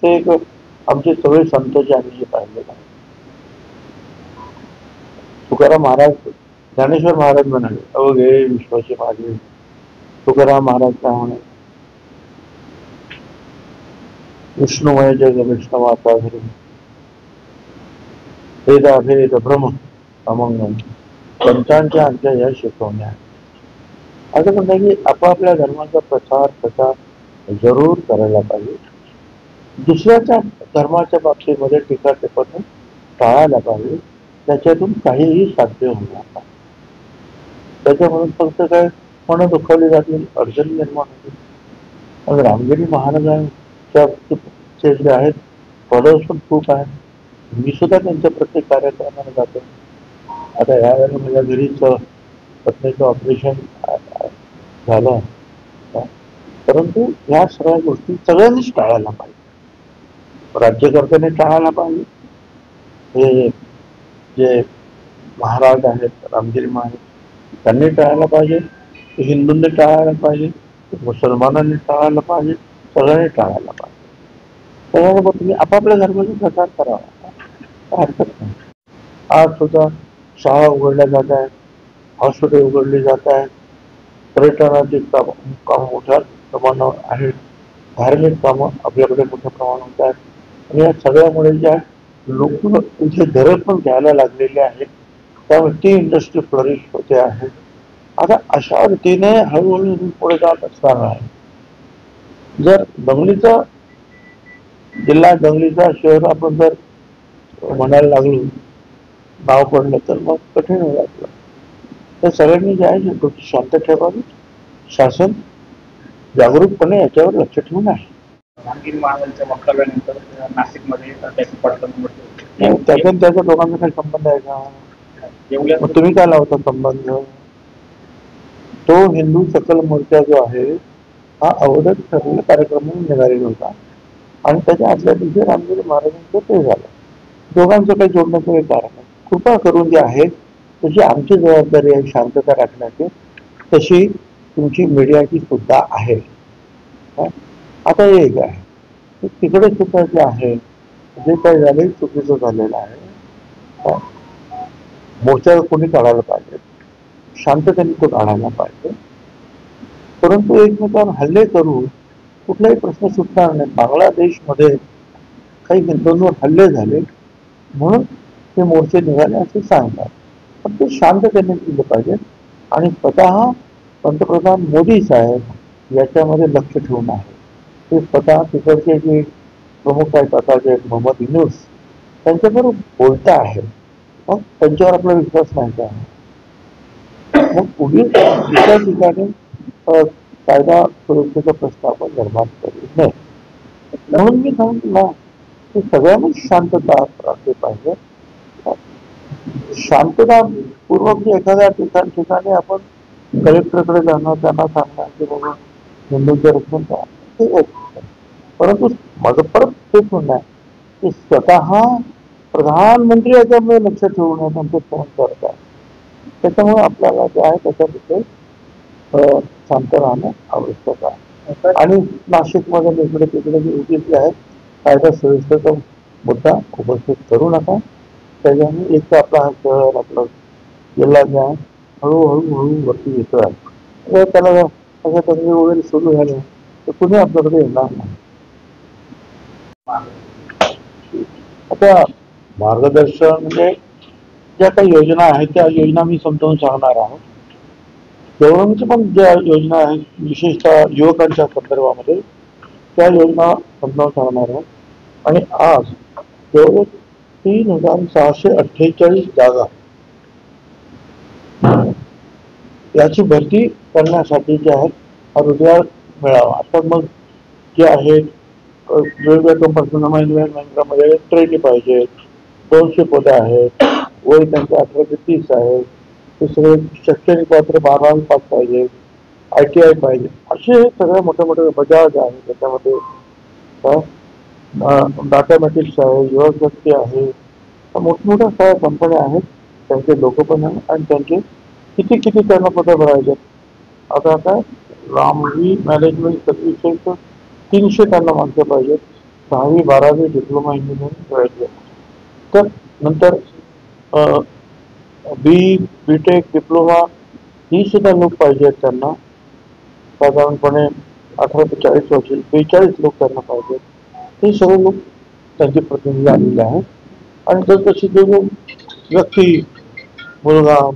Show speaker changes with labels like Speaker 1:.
Speaker 1: ते एक आमचे सगळे संत जे आम्ही जे पाहिलेलं आहे. तुकाराम महाराज, ज्ञानेश्वर महाराज म्हणाले, अवघे विश्वाचे माझे. तुकाराम महाराज काय म्हणे, विष्णुमय जग वैष्णवाचा घरी भेदा भेद भ्रम अमंग पंचांच्या आमच्या या शिकवण्या. असं म्हणतात की आपापल्या धर्माचा प्रचार जरूर करायला पाहिजे. दुसऱ्याच्या धर्माच्या बाबतीमध्ये टीका टिप्पणी टाळायला पाहिजे. त्याच्यातून काहीही साध्य होणार नाही. त्याच्यामधून फक्त काय मन दुखावली जातील, अडचणी निर्माण होतील. रामगिरी महाराजांच्या जे आहेत फॉलोअर्स पण खूप आहेत. मी सुद्धा त्यांच्या प्रत्येक कार्यक्रमाला जातो. आता यावेळेला माझ्या घरीच पत्नीचं ऑपरेशन झालं, परंतु या सगळ्या गोष्टी सगळ्यांनीच टाळायला पाहिजे. राज्यकर्त्यांनी टाळायला पाहिजे. हे जे महाराज आहेत रामगिरी महाराज त्यांनी टाळायला पाहिजे, हिंदूंनी टाळायला पाहिजे, मुसलमानांनी टाळायला पाहिजे, सगळ्यांनी टाळायला पाहिजे. त्याच्याबरोबर तुम्ही आपापल्या धर्माचा प्रचार करावा, हरकत नाही. आज सुद्धा शाळा उघडल्या जात आहेत, हॉस्पिटल उघडली जात आहेत, पर्यटनाची काम मोठ्या प्रमाणावर आहेत, धार्मिक कामं आपल्याकडे मोठ्या प्रमाणात होत आहेत. आणि या सगळ्यामुळे ज्या लोक इथे घरं पण घ्यायला लागलेले आहेत, त्यामुळे ती इंडस्ट्री फ्लरिश होते आहे. आता अशा रीतीने हळूहळू पुढे जात असताना आहे. जर दंगलीचा जिल्हा, दंगलीचा शहर आपण जर म्हणायला लागलो, नाव पडलं तर मग कठीण होईल आपलं. तर सगळ्यांनी जे आहे गोष्टी शांत ठेवावी. शासन जागरूकपणे याच्यावर लक्ष ठेवून आहे.
Speaker 2: रामगिरी महाराजांच्या वक्तव्यानंतर नाशिकमध्ये
Speaker 1: त्याच्या दोघांचा काही संबंध आहे का? मग तुम्ही काय लावता संबंध? तो हिंदू सकल मोर्चा जो आहे हा अवरोध ठरलेला कार्यक्रम निघालेला होता आणि त्याच्या आदल्या दिवशी रामगिरी महाराजांचं ते झालं. दोघांचं काही जोडण्याचं काही कारण नाही. कृपा करून जे आहे तशी आमची जबाबदारी आहे शांतता राखण्याची, तशी तुमची मीडियाची सुद्धा आहे. आता एक आहे तिकडे सुद्धा जे आहे जे काही झाले चुकीचं झालेलं आहे. मोर्चा कोणी काढायला पाहिजे, शांततेने तो काढायला पाहिजे. परंतु एकमेकांवर हल्ले करून कुठलाही प्रश्न सुटणार नाही. बांगलादेशमध्ये काही हिंदूंवर हल्ले झाले म्हणून ते मोर्चे निघाले असे सांगतात. पण ते शांततेने केलं पाहिजे आणि स्वतः पंतप्रधान मोदी साहेब याच्यामध्ये लक्ष ठेवून आहे. ते स्वतः तिकडचे जे प्रमुख आहेत आता जे मोहम्मद युनूस त्यांच्याबरोबर बोलता आहे. मग त्यांच्यावर आपला विश्वास नाही का? मग पुढील दुसऱ्या ठिकाणी कायदा सुरक्षेचा प्रश्न आपण निर्माण करू नये. म्हणून मी सांगितलं ना की सगळ्यांनीच शांतता राखली पाहिजे. शांततापूर्वक एखाद्या ठिकाणी आपण कलेक्टरकडे जाणं, त्यांना सांगणार की बाबा हिंदूंचं रक्षण करा, ते एक. परंतु माझं परत तेच म्हणणं आहे की स्वतः प्रधानमंत्री याच्यामध्ये लक्ष ठेवून त्यांचे फोन करतात. त्याच्यामुळे आपल्याला जे आहे त्याच्याबद्दल शांत राहणं आवश्यक आहे. आणि नाशिकमध्ये इकडे तिकडे जे उद्देश आहेत कायदा सुव्यवस्थेचा मुद्दा उपस्थित करू नका. त्याच्यामुळे एक तर आपला हा शहर आपला जिल्हा जे आहे हळूहळू वरती येतो आहे. त्याला अशा तंत्र वगैरे सुरू झाले तर कुणी आपल्याकडे येणार नाही. आता मार्गदर्शन म्हणजे ज्या काही योजना आहेत त्या योजना मी समजावून सांगणार आहोत. गव्हर्नमेंटच्या पण ज्या योजना आहेत विशेषतः युवकांच्या संदर्भामध्ये त्या योजना समजावून सांगणार आहोत. आणि आज जवळ 3648 जागा याची भरती करण्यासाठी जे आहेत हा रोजगार मिळावा. आता मग जे आहेत वेगवेगळ्या कंपन्यांमध्ये ट्रेनी पाहिजे, 200 पदं आहेत, वय त्यांचे 18 ते 30 आहे, ते सगळे शैक्षणिक पात्र 12वी पास पाहिजे, ITI पाहिजे, असे सगळे मोठे मोठे बजाज आहे. त्याच्यामध्ये डाटामॅटिक्स आहे, युवशक्ती आहे, मोठमोठ्या सगळ्या कंपन्या आहेत. त्यांचे लोक पण आहे आणि त्यांचे किती त्यांना पदं भरायचे. आता काय रामवी मॅनेजमेंट सर्व्हिसेस 300 त्यांना माणसं पाहिजेत. 10वी 12वी डिप्लोमा इंजिनिअरिंग करायचे, तर नंतर बी.टेक डिप्लोमा ही सुद्धा लोक पाहिजेत त्यांना, साधारणपणे 18 ते 40 वर्ष, 42 लोक त्यांना पाहिजेत. हे सगळे लोक त्यांचे प्रतिनिधी आलेले आहेत आणि जसजशी जो व्यक्ती, मुलगा